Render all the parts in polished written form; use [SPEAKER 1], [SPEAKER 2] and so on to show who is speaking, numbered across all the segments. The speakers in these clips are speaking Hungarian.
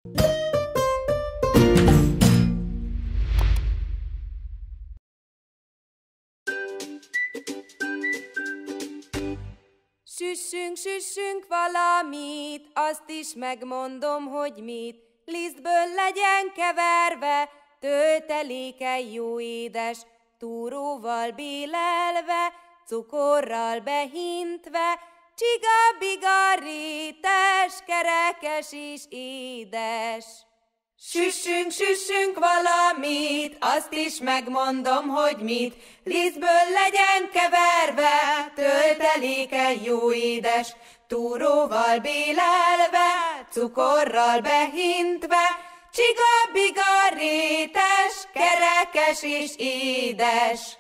[SPEAKER 1] Süssünk valamit, azt is megmondom, hogy mit. Lisztből legyen keverve, tölteléke jó édes, túróval bélelve, cukorral behintve, csiga-biga rétes, kerekes és édes. Süssünk valamit, azt is megmondom, hogy mit. Lisztből legyen keverve, tölteléke jó édes, túróval bélelve, cukorral behintve, csiga-biga rétes, kerekes és édes.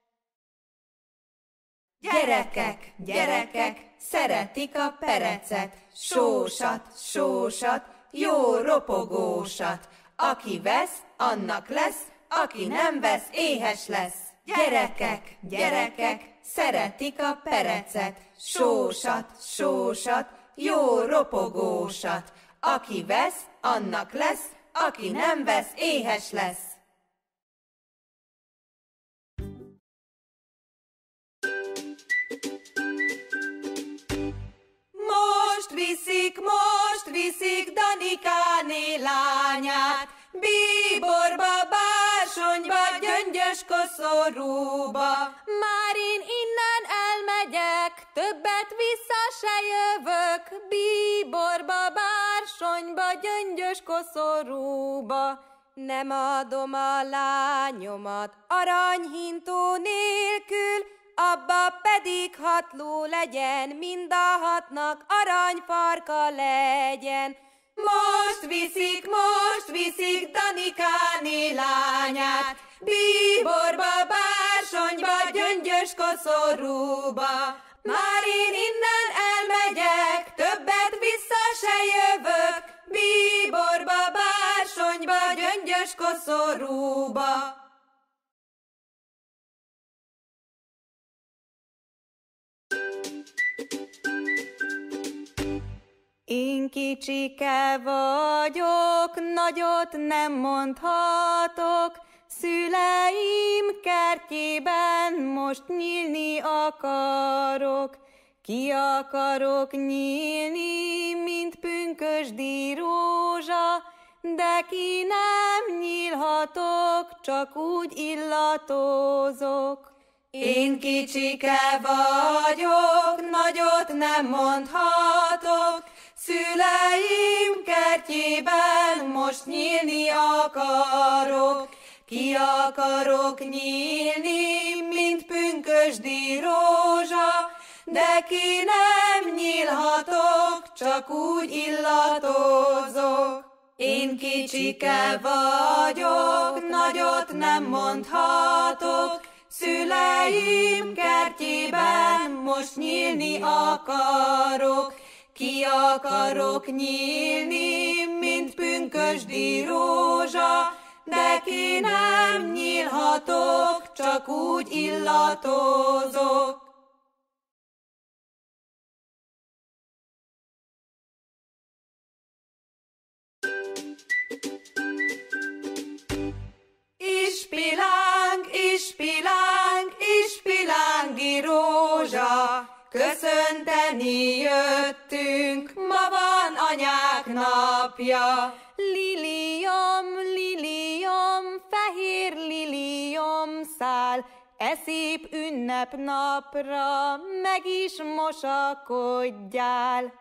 [SPEAKER 1] Gyerekek, szeretik a perecet, sósat, jó ropogósat. Aki vesz, annak lesz, aki nem vesz, éhes lesz. Gyerekek, szeretik a perecet, sósat, jó ropogósat. Aki vesz, annak lesz, aki nem vesz, éhes lesz. Most viszik Danikáné lányát, bíborba, bársonyba, gyöngyös koszorúba. Már én innen elmegyek, többet vissza se jövök, bíborba, bársonyba, gyöngyös koszorúba. Nem adom a lányomat aranyhintó nélkül, abba pedig 6 ló legyen, mind a 6-nak aranyfarka legyen. Most viszik Danikáné lányát, bíborba, bársonyba, gyöngyös koszorúba. Már én innen elmegyek, többet vissza se jövök, bíborba, bársonyba, gyöngyös koszorúba. Én kicsike vagyok, nagyot nem mondhatok, szüleim kertjében most nyílni akarok. Ki akarok nyílni, mint pünkösdi rózsa, de ki nem nyílhatok, csak úgy illatozok. Én kicsike vagyok, nagyot nem mondhatok, szüleim kertjében most nyílni akarok. Ki akarok nyílni, mint pünkösdi rózsa, de ki nem nyílhatok, csak úgy illatozok. Én kicsike vagyok, nagyot nem mondhatok, szüleim kertjében most nyílni akarok. Ki akarok nyílni, mint pünkösdi rózsa, de ki nem nyílhatok, csak úgy illatozok. Ispilángi rózsa, köszönteni jöttünk, ma van anyák napja. Liliom, fehér liliom szál, e szép ünnepnapra meg is mosakodjál.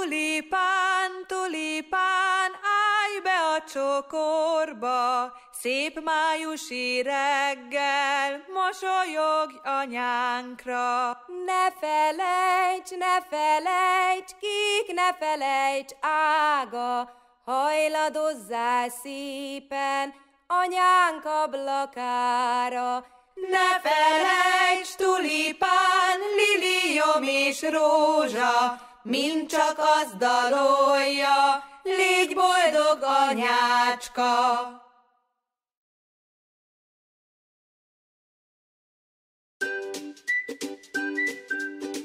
[SPEAKER 1] Tulipán, állj be a csokorba, szép májusi reggel, mosolyogj anyánkra. Ne felejts, kik, ne felejts, Ága, hajladozzál szépen anyánk ablakára. Ne felejts, tulipán, liliom és rózsa, mind csak azt dalolja, légy boldog anyácska.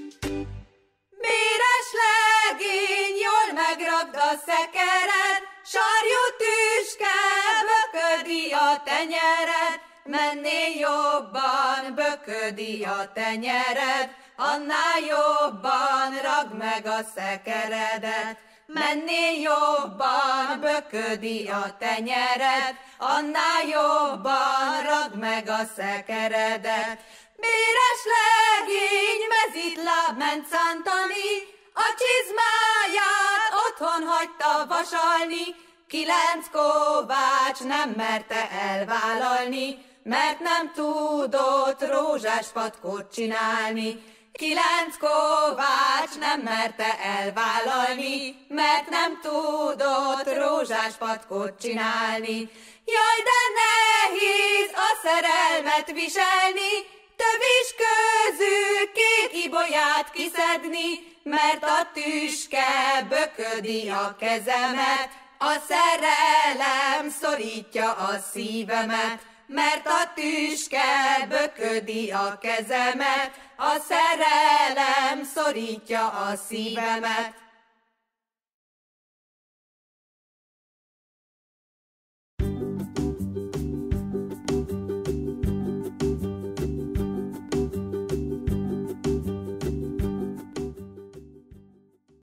[SPEAKER 1] Méres legény, jól megrakd a szekeret, Sarjú tüske böködi a tenyered, mennél jobban böködi a tenyered, annál jobban ragd meg a szekeredet. Mennél jobban böködi a tenyered, annál jobban ragd meg a szekeredet. Béres legény mezitláb ment szántani, a csizmáját otthon hagyta vasalni, 9 kovács nem merte elvállalni, mert nem tudott rózsás patkót csinálni. 9 kovács nem merte elvállalni, mert nem tudott rózsás patkót csinálni. Jaj, de nehéz a szerelmet viselni, tövis közül 2 ibolyát kiszedni, mert a tüske böködi a kezemet, a szerelem szorítja a szívemet, mert a tüske böködi a kezemet, a szerelem szorítja a szívemet.